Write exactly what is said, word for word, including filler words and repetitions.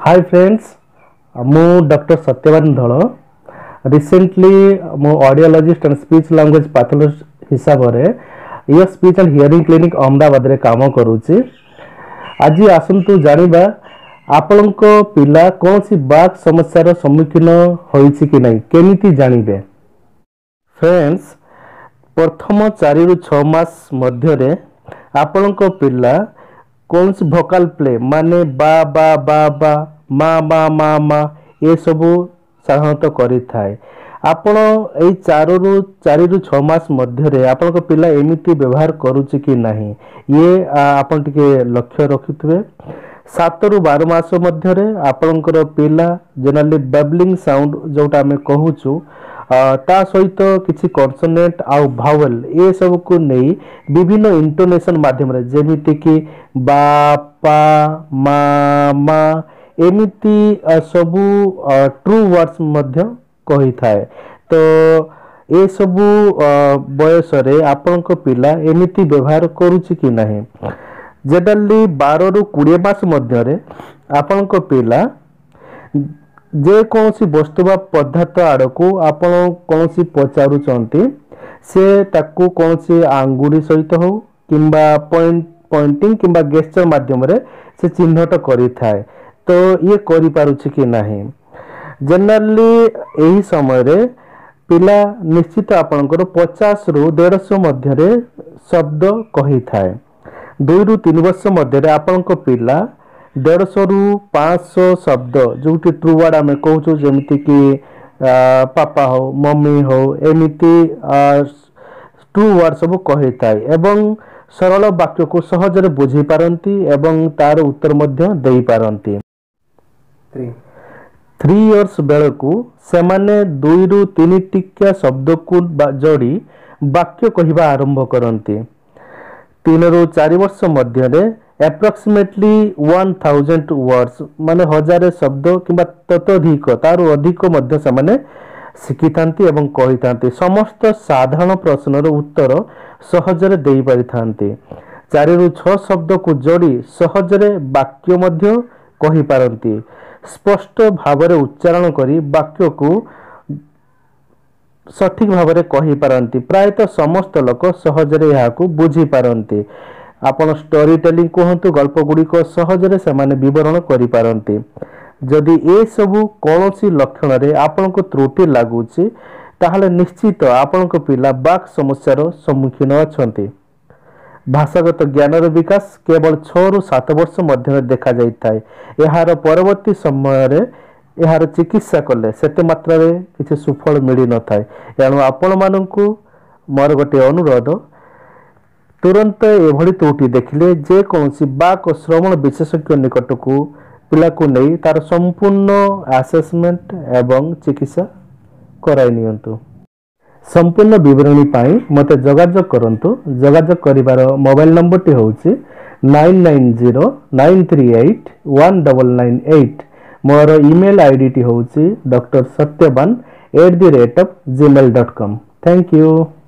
हाय friends, मु doctor Satyavan Dhal recently मु audiologist and speech language pathologist हिसाब से Yosh speech and hearing clinic Ahmedabad रे काम करूची। आज आसंतु जानिबा आपनक पिला कौन सी बाक समस्यार सम्मुखीन होइछि कि नहीं केमिति जानिबे। फ्रेंड्स, प्रथम चारि रु छह मास मध्य रे आपनक पिला कौन सी भोकाल प्ले माने बा बा बा बा मा मा मा मा ये सबू साधारणतः करि थाए। आपण एई चार रु चारि रु छह मास मध्य रे आपन को पिला एमिति व्यवहार करूछि कि नाही ये आपण टिके लक्ष्य रखिथबे। सात रु बारह मास मध्य रे आपनकर पिला जनरली बबलिंग साउंड जोटा हमें कहूछु ता सहित किसी कॉन्सोनेंट आउ भावेल ये सब को नहीं विभिन्न इंटोनेशन माध्यम रे जेमिति कि बा पा मा मा एमिति सबू ट्रू वर्ड्स मध्य कही थाए। तो ये सबू बयस रे आपन को पिला एमिति व्यवहार करूछि कि नहीं। जनरली बारह रु बीस मास मध्य रे आपन को पिला जे कौन सी वस्तु बा पदार्थ आड़ को आपण कौन सी पचारुचंती से ताकू कौन सी आंगुरी सहित हो किंबा पॉइंट पॉइंटिंग किंबा गेस्चर माध्यम रे से चिन्हट करि थाए। तो ये करि पारुछि कि नाही। जनरली एही समय रे पिला निश्चित आपनकर पचास रु डेढ़ सौ मध्य रे शब्द कहि थाए। दुई रु तीन वर्ष मध्य रे आपनकर पिला डेढ़ सौ रु पाँच सौ शब्द जो ट्रू वर्ड आम कहूँ जमीती कि पापा हो मम्मी हो एमिति ट्रू वर्ड सब कही थाए एवं सरल वाक्य को सहजरे बुझी पारंती एवं तार उत्तर मध्य देई पारंती। थ्री इयर्स बेलू से माने दुई रु तीन टिकिया शब्द को जोड़ी वाक्य कहवा आरंभ करती। तीन रु चार वर्ष मध्य एप्रोक्सीमेटली वन थाउजेंड वर्ड्स माने हजार शब्द किंबा ततोधिक तार अधिक मध्य से माने शिखी थांती एवं कही थांती। समस्त साधारण प्रश्नर उत्तर सहजरे देई पारि थांती। चार रु छह शब्द को जोड़ी सहजरे वाक्य मध्य कही पारंती। स्पष्ट भावरे उच्चारण करी वाक्य को सठिक भावरे कही पारंती। प्रायतः समस्त लोक सहजरे यहाँ को बुझी पारंती। आपण स्टोरी टेलिंग कहतु गल्प गुड़िक सहजरे से माने विवरण करि पारंती। जदि ए सबु कौनसी लक्षण रे आपण को त्रुटि लागुची ताहले निश्चित आपण को पिला बाक समस्यार सम्मुखीन अछंती। भाषागत ज्ञानर विकास केवल छह रु सात वर्ष मध्य देखा जाई थाए। एहार परवर्ती समय रे एहार चिकित्सा कले सेते मात्रा रे किछि सुफल मिली न थाए। एणु आपण माननकु मोर गोटे अनुरोध, तुरंत एभली त्रुटि देखिले जे कौनसी बाक श्रवण विशेषज्ञ निकट को पिला को नहीं तार संपूर्ण आसेसमेंट एवं चिकित्सा कराई नियंतु। संपूर्ण विवरणी पाई मते जोगाजोग करंतु। जोगाजोग करिवार मोबाइल नंबर टी होउची nine nine zero nine three eight one nine nine eight. मोर ईमेल आईडी टी होउची doctor Satyaban at the rate of Gmail dot com. Thank you.